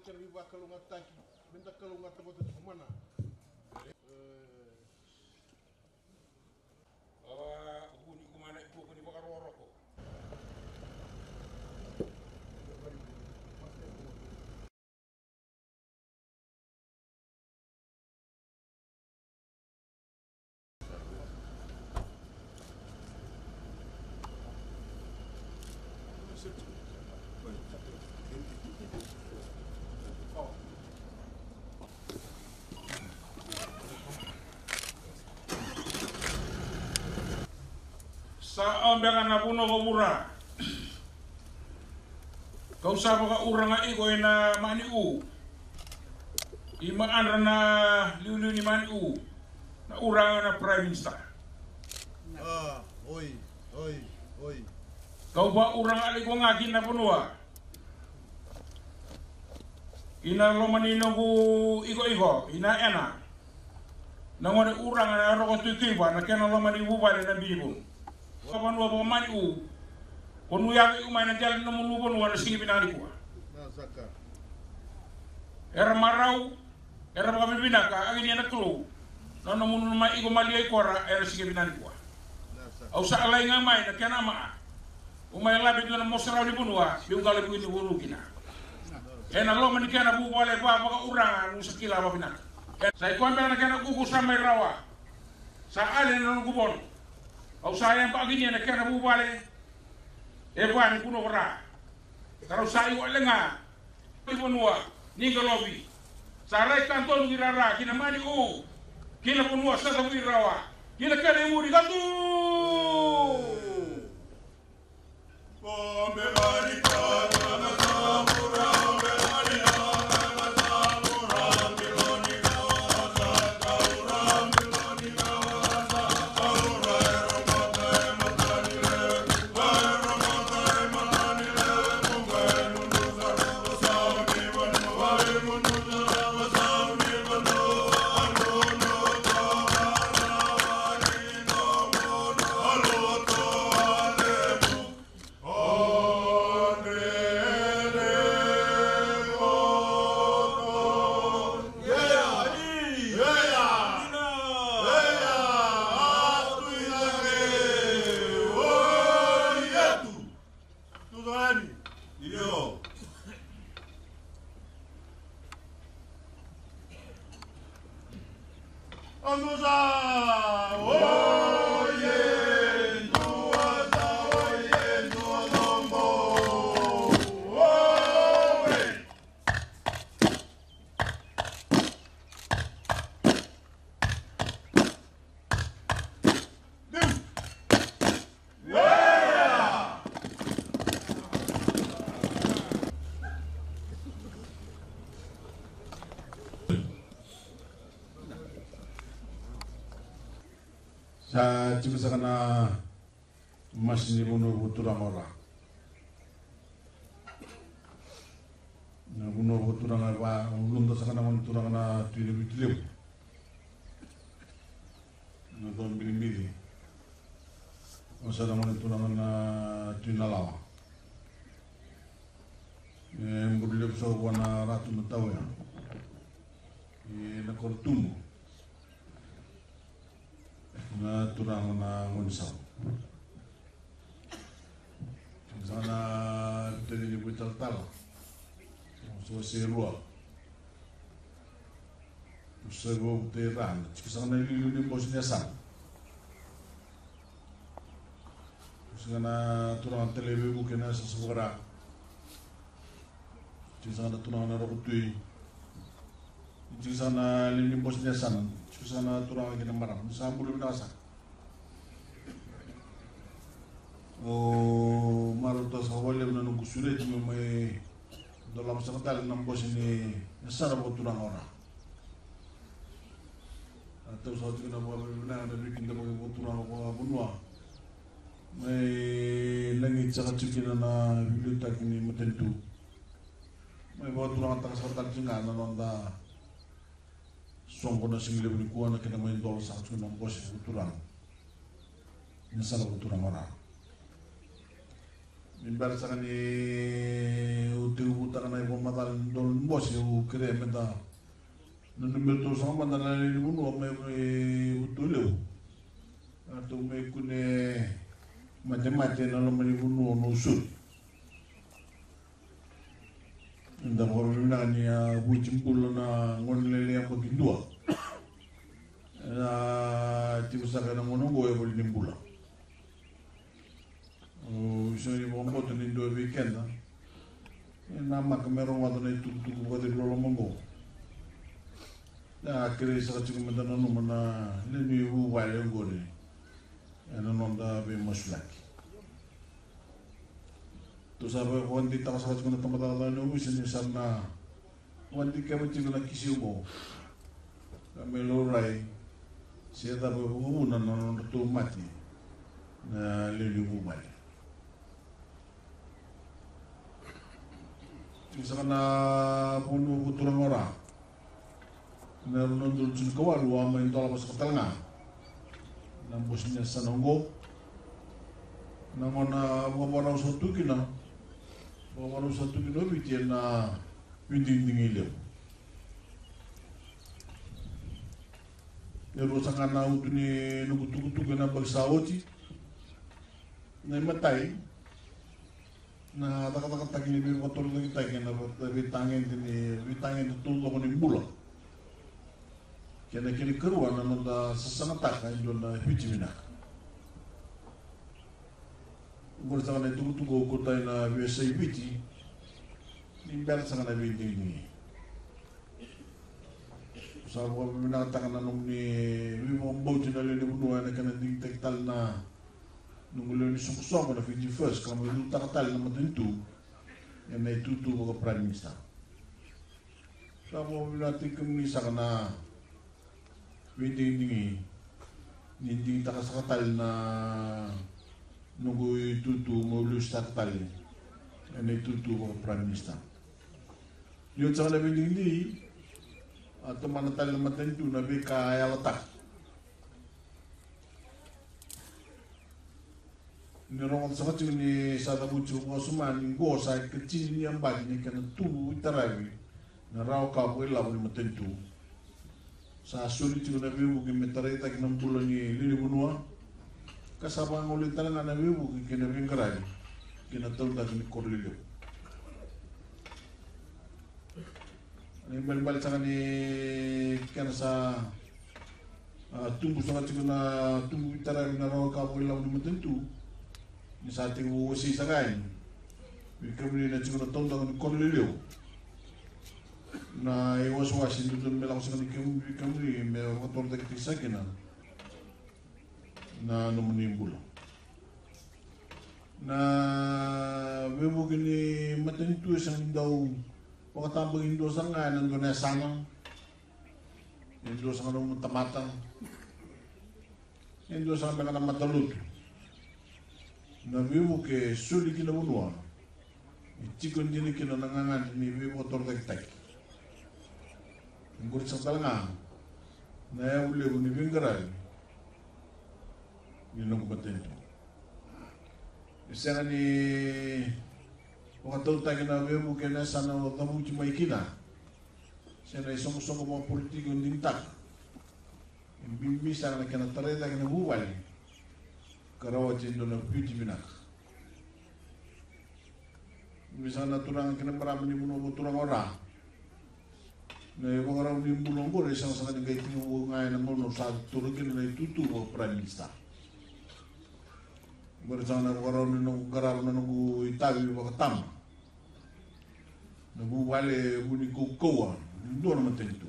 riba kalunga taki benda kalunga tabote mana huni kumana ipo kuni bakaroroko sa ambekan na puno ko mura. Kau sa ka urang nga iko na mani u. Imaan na liuli ni mani u. Na urang na Provincial. Oi. Kau ba urang ali ko nga na punua. Ina lo manino ku iko ina ena. Nangone urang na roko tukiba na kena lo mani u bale na bibu. Kapan wa mani u konu yang umay na jalan namun lubon wala sige binali ko nasaka era marau era mga binaka agin yan naklo na namun lumay ko mali ko era sige binali ko au sa alay nga may na kana ma umay labit na mo saraw ni bunwa yung galab ko ni wulugina ena lo man kana bu wala ba mga urang sa kila ba binaka sa ko na kana kuku sa may rawa sa alin na gubon au sayang pa agin yan kana bu wala buwan kuno ora karo sayu alenga ibonwa ninga lobi sarai kanton girara kina mani u kila ponwa sa sabu irawa kila kare muri gatu bombe mani kana samura mani sa chikusa kana masini buno butura mora na buno butura nga ba lundo sa kana butura na tuile bitile na don bilimbi o sa na butura na tuina lawa mbudile so wana ratu mtawa na kortumo na turang na ngunsang sana tadi di buital tal so serua sego teran sana ni bosnya sang sana turang televi bukan sesuara sana turang na rokutui sana ni bosnya sang sana turang lagi nambaran sambul binasa maruta sawale na nung kusulit mo may dalam sakadal ng bos ini nasara po turang ora atau sa atin na mga binang na bikin na mga turang ko bunwa may langit sa katsukin na bilutak ni matentu may mga turang at sakadal singa na nanda songko na singile kuha na kinamayin doon sa katsukin ng bos turang nasara po turang ora Nimbar sa kani utiubutan na ibu matal don bos eu kere meta number to sama na ni buno me utuleu atau me kune mate na lo mani buno no sur nda mo na ni bujimpul na ngonlele yang begindua na tibusa kana ngono boe bol nimbula Usai bombo tu ni dua weekend lah. Nama kamera waktu ni tu buat di luar monggo. Dah akhirnya saya cuma mendengar nama na ni ibu wajah gore. Yang nonda be maslak. Tu sahaja wanti tak sahaja cuma tempat Allah ni umus ni sana. Wanti kami cuma nak kisi ubo. Kami lorai. Siapa berhubung nonda tu mati. Na lelu ibu wajah. Misalkan na puno kuturang ora, naroon doon sa kawal, wama yung tala pa sa katalanga, nambos niya sa nanggo, namana wawaraw sa tukin na, bitiyan na winding ilaw. Naroon sa kanao doon ni nukutukutukin na bagsawoti, na imatay, na takatag ni bibi motor lagi tayo na bitangin itu tulong ko ni bula kaya kini keruan na nanda sasangatak ay doon na hijimina bersa na tugo ko tayo na bisa ibiti nimbar sa na binti ni sa ko binatakan na nung ni mo bauti na lili bunuan na kanang tektal na nung ulo ni sukusong na Fiji first, kalau itu takatal na matentu, yan na itutu mga Prime Minister. Kalau natin kumisa ka na hindi takasakatal na nung itutu mo ulo sa takatal, yan na itutu mga Prime Minister. Yun sa kanabing hindi, at manatal na matentu na kayalatak. Nirong sa kacil ni sada muncul ngosuman go sa kecil ni yang bagi ni kena tu itarawi na raw ka po ilaw ni matentu sa sulit yung nabibu ki metarita ki ng pulo ni lili bunua kasama ang ulit talaga nabibu ki kinabing karay kinatawag ni Corlilio ang balik sa kani kena sa tumbuh sa kacil na tumbuh itarawi na raw ka po ilaw ni matentu ni sa ating uusi sa kain. Kami na siguro natawag ng Corlilio na iwas-wasin doon melang sa kami may motor na kitig sa akin na numanimbula. Na bibugin ni matentu isang daw pagkatambang indo sa nga nandun na sanang indo sa nga nung tamata indo sa nga nga matalut na vivo que suli kina bunua chikon dini kina nangangan ni vivo motor tek ngurit sa talanga na ya ule ni vingaral ni nung patento isa ni wakataw tayo na vivo que na sana tamu chima ikina siya na isong mga politiko nintak bimbisa na kina tareta kina buwal karawa cindo na piti binak. Misalnya turang kena marami ni buno turang ora. Na yung araw ni buno mo isang sa kanang gaitin mo ngayon na mo sa turang kina na itutu mo Prime Minister. Bersama na araw ni nung garaw na nung itabi mo katam. Nabuwale buni kukawa. Doon naman tento.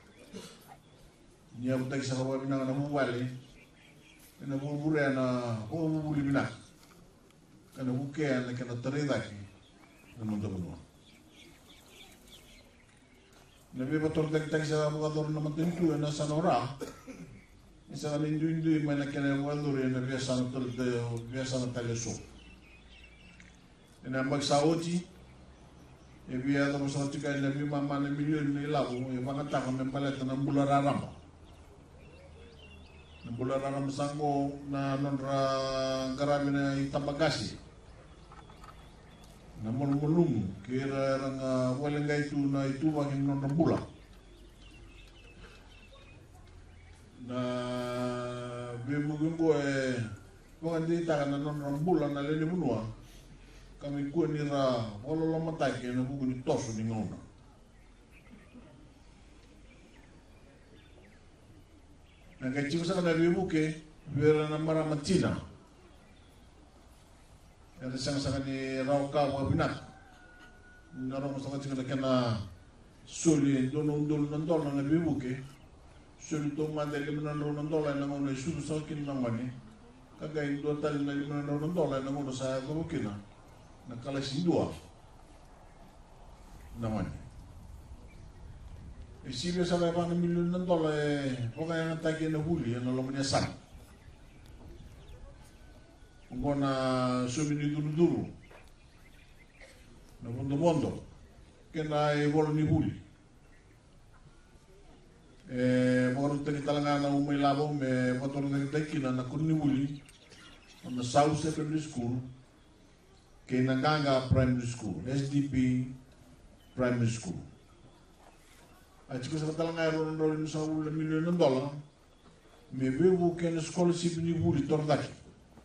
Niya mo tayo sa kawabi na nabuwale. Kena buburea na bubuli binak, kena bukea na kena tereda ki, na muda bunua. Nabi bator tagi sa bukator na matentu na sa nora, isa ka lindu may na kena bukator na biasa na teleso. Ina magsawoti, biya mo sa tika nabi mama na milyon na ilaw, mangata kami palit ng bulararama. Bulan Ramadhan ko na nonra garami na itabagasi na molum kira ranga walengai tu na itu wakin non rambula na bimugimbo pagandi takana non rambula na lele bunua kami ku ni ra wala matai ke na buku ni tosu ni ngona na kai chiku sa na bimuke vera na mara matina ada sang-sang ni rauka wa binak narong sa katinga kana suli donong nandol na bibuke suli to madele manano nandol na ngona sulu sa kin namani kagay do tal na manano nandol na ngona sa bukina na kalasin dua namani isibe sa ba na milyon nandol pokaya na tagi na huli na lomanya san ngona sumini duru na bondo kena bolo ni huli moro tani talanga na umay labo me motor na takina na kunni huli on the South Secondary School Kenanganga Primary School SDP Primary School achiko sa talanga ron sa $1 million me bebu ken scholarship ni huli tordaki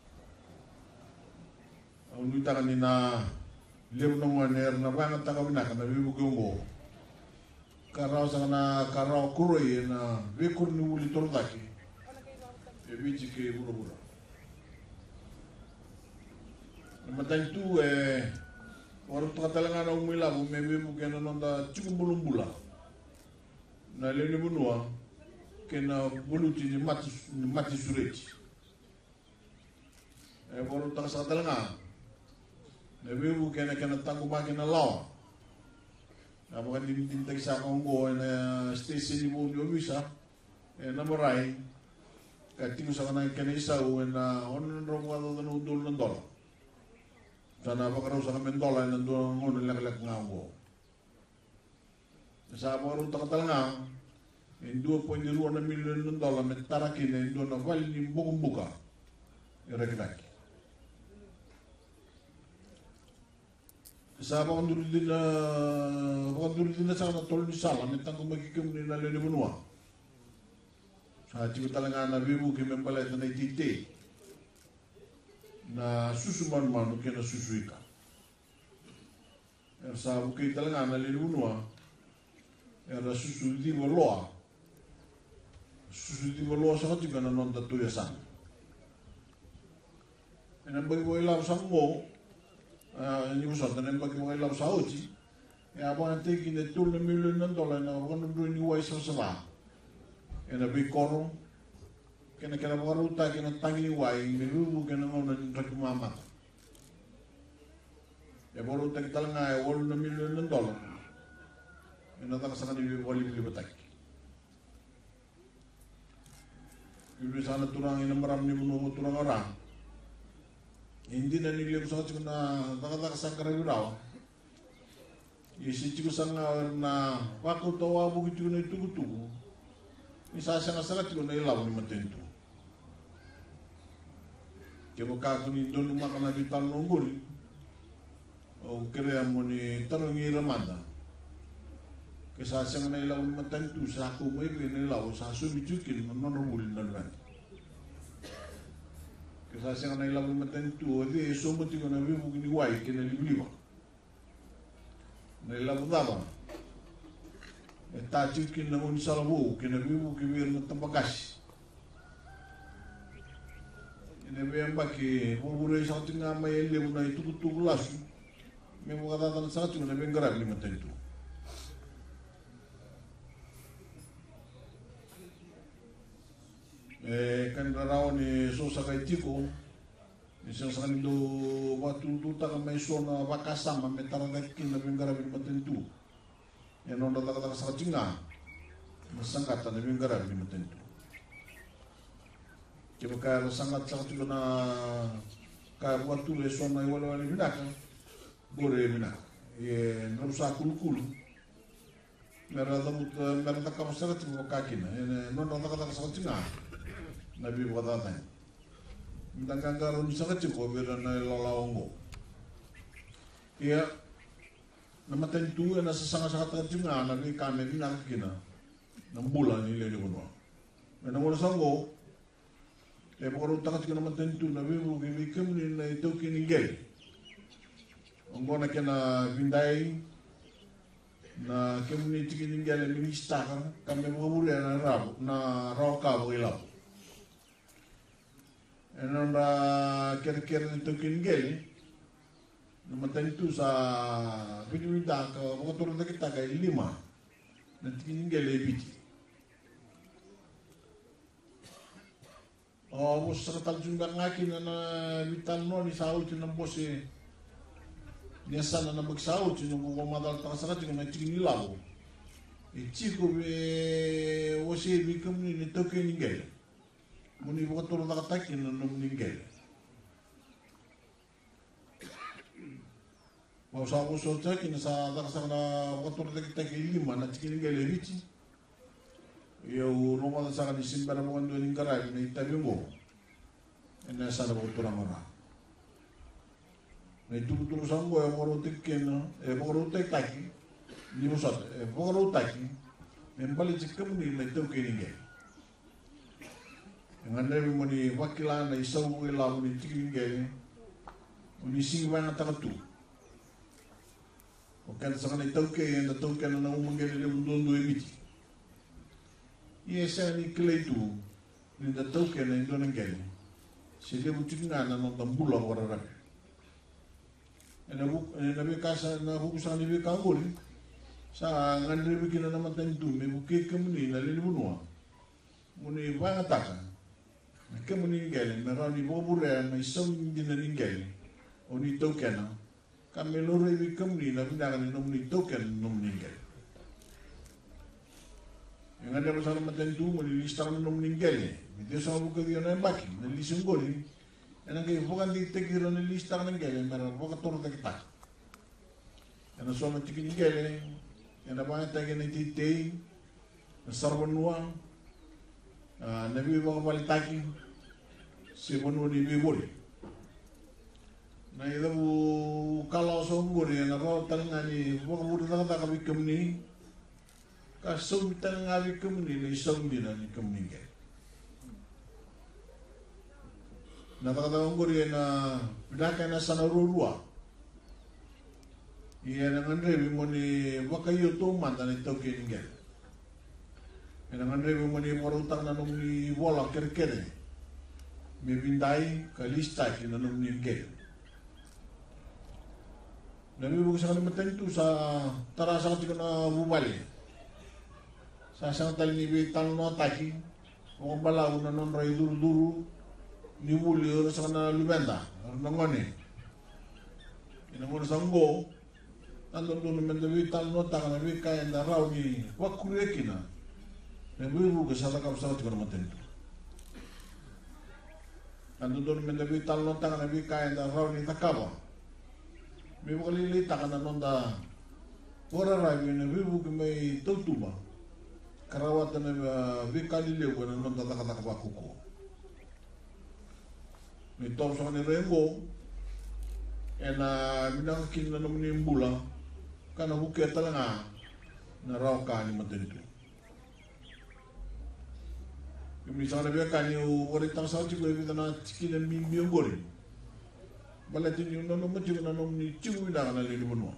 unu taka ni na leo nongoner na bana taka binaka na bibu gombo karao sa na karao kuroi na bekur ni uli tordaki e bichi ke bura na matan tu orang taka talanga na umila bu me bibu ke na nonda chikumbulumbula na leo ni bunua ke na buluti ni mati sureti orang taka sa talanga na bibu kena tangu makin na law na bukan dintinta sa Kongo na station ni Bondio Visa na maray katingo sa kanang kena isa na onon romo na udol ng dola sana pakaraw sa kami dola na doon ng lak-lak nga ako sa mga rin takatalanga in 2.2 na milyon ng dola may tarakin na doon na value ni bukong-buka irekinaki sa pakanduro din na sa natol ni Sala mitang kumagikim ni nalini bunua sa chiko talaga na bibu kimem palit na naitite na susuman man kaya na susui ka sa bukay talaga nalini bunua era susudi waloa sa katiga na non tatuya san enambay ko ilaw sa mo ni usat na mbagi mga ilaw sa uchi apa nanti kini $2 million na wakan nandun ni Wais sa ena bikoro kena waruta kena tangi ni Wai nilubu kena ngona nagmamata waruta kita lang ay $1 million na ena taka ni wali batak ibu sana turang ina maram ni buno turang orang hindi na nilip sa chiko na nakataka sa karaguraw isi chiko sa na wako tawa buki chiko na itugutugu isa siya nga sakat chiko na ilaw ni matento kaya kako ni doon lumaka na ditang nunggol o kaya mo ni tanong iramanda kaya siya nga na ilaw ni matento sa ako mo ipi na ilaw sa sumichukin manonobulin na luwan kaya siya nga nailaw naman tayo di sumati ko na bibu kiniway kinalibliwa nailaw daba tachik kinangon sa labo kinabibu kiwir na tabagas inabiyan ba ki buburay sa kating nga may elew na itutugulas may mga tatang sa kating nabiyan garag naman tayo kanila raw ni Sosa kay Tiko isang sa kanilo matututa ka may so na wakasama may taragakin na binggarabin matintu yan ang natakataka sa katsinga masangkata na binggarabin matintu kaya kaya sangat sa katsinga na kaya watule so na iwala-wala binaka gore binaka narusa kulukulu meron takap sa katsinga wakakin non natakataka sa katsinga nabi wakatatan Mendangkan karun sa kaciko biar na ilalawang mo. Ia namatay tu na sa sanga-sanga nga na may kame vinakina ng bulan ni Lele Kuno. May nang wala sanggo, pagkaroon takat ka namatay tu na bimu gimikam ni na ito kinigel. Ang gona ka na binday na community kinigel na minista ka, kami mga muli na raw ka mo ilaw. Ano na kira-kira nito kinigel, namatay tu sa pinimita ka, mga turun na kita kay 5 na kinigel ay biti. O, sa kataljung nga akin na vital no, ni Saul ng boss eh, niya sana na mag-Saul, yung kumadal ta sa kanya, na chikin nilaw. Chiko wasi bikam ni nito kinigel. Muni buka turun na katakin na nunigel. Mau sa ako sa akin, sa dakasang na buka turun na kitakin 5 na chikin nigel ay biti. Yung rumah sa kanya simba na mga doon yung karay na itabi mo e nasa na mga turang mara na ituturo sa mo e makarutik kena e makarutik taki hindi mo sa makarutik e balik ka mo na ito kinigay yung anay mo ni wakilan na isaw mo ilaw ni kinigay o ni singwa na takatu o kaya sa kanya ito kaya na ito kaya na umanggay nila doon doon imiti. Iya ni kelaitu ni datau ke na Indonesia gani. Sila bucin na nang tambula orang orang. Ena bekasa na hukusan ni bekangul. Sa ngandri bikin na naman tu me buke kemuni na lili bunua. Muni banga taka. Kemuni gani merau ni bobure na isong di na ninggali. Oni tokena. Kami lori bi kemuni na bindangan ni nomni token nomni ninggali. Yang ada bersama matan tu melilistang nom ninggal ni. Dia sama buka dia na baki, nalisung gol ni. Yang kaya bukan ditekir nilistang ninggal ni, mereka bukan turun tak kita. Yang sama cikin ninggal ni, yang apa yang tadi ni titei, sarbanua, nabi bukan balik taki, sebanua di bibori. Nah itu kalau songgol ni, nak tangan ni, bukan bukan tak kami kemni. Kasong tanangawi kemuni na isang dinan ni kemuni kaya. Natakatawang ko rin na pinaka na sa narurua. Iyan ang anrebi mo ni wakayo tuman na ito kinigel. Iyan ang anrebi mo ni marutang na nung ni wala kere-kere. May binday kalista na nung ni gel. Namibog sa kalimutan ito sa tarasa ko na bubali. Sa tali ni Vital no taki, o balaw na non ray duru-duru, ni muli ora sa kana lumenda, nangone. Inamon sa ngo, andon doon men Vital no taka na vi kay na raw ni Voreqe na. Na bibu ka sa takap sa tikon maten. Andon doon men Vital no taka na vi kay na raw ni takaba. Bibu ka lilita ka na non da ora raw ni bibu ka may tutuba. Karawatan na vikali lewa na nung tatakata kapakuko. May tom sa kanila rengo, e na minakakin na naman yung bula, ka na bukya talaga na raw ka ni matinito. Yung misang nabiya ka niyo, waritang sa chiko, ibita na chikin na mimiyong gori. Balatin yung nanumat yung nanong ni chiko na ka na lilimuno.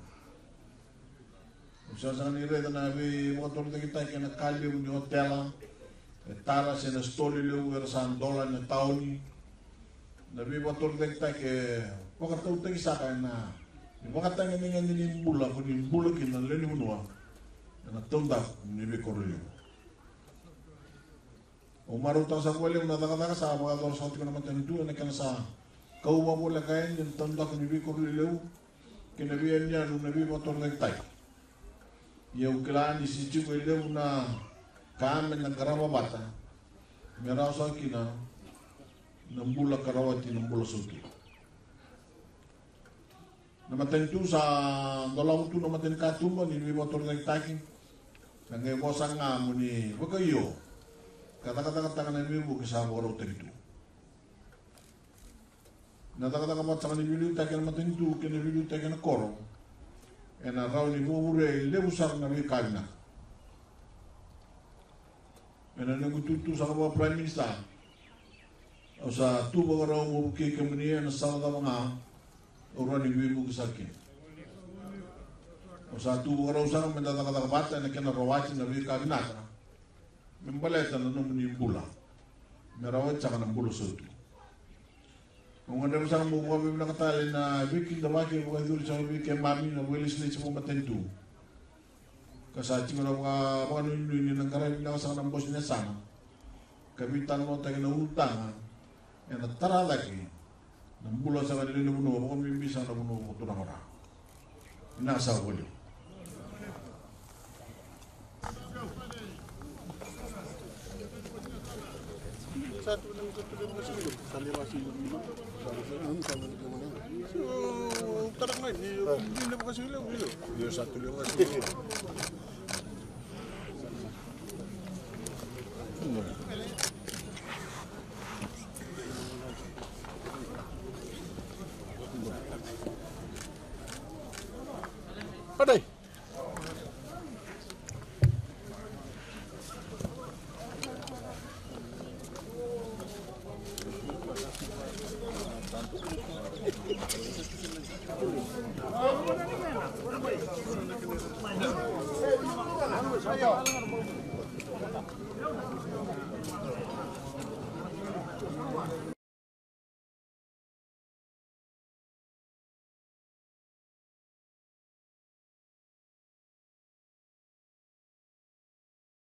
Sa kanila na nabi motor na kita kaya nakaliw ni hotel tara sa nastoli liw sa $1 na taon nabi motor na kita kaya wakataw tayo sa kaya na wakataw nga nga nilin bula kung yung bula kinalini mo nuwa na natunda nibi koryo umarutang sa kwali nataka-taka sa mga doon sa ko naman tanito na kaya sa kauwa mo lagayin yung tunda kung nibi koryo kinabihan niya nung nabi motor na kita yung kailangan si Chico ilaw na kami ng karamabata meron sa akin na ng bula karawati ng bula suti namaten tu sa dalaw tu namaten katumba ni may motor na itakin nangay mo sa nga mo ni wakayo kata-kata na may mo kasama ko rin ito Nataka mataka ni bilu taken matentu kene bilu taken koro. Ena rau ni Voreqe le usar na mi kalina. Ena nengututu sa kawa Prime Minister. O sa tuba ka rau mo ke kemenia na sa mga orang ni bimu kisarkin. O sa tuba ka rau sa mga bata na kena rawati na mi kalina. Membaleta na nomuni pula. Merawat sa kanang pulo sa ito. Kung ano sa mga mga nakatali na bikin damaki mga duri sa bikin mami na wilis na sa mga matentu. Kasati ko na mga nunin ng karami na kasama ng boss niya sana. Kapitan mo tayo na utang. Yan at tara lagi. Nang bula sa kanila na buno. Kung mimbisa na buno ko ito na mara. Inasa ko yun. Satu kasi dulu, salirasi dulu. So, tarak na, hindi na kasi dulu. Yung satu lang kasi.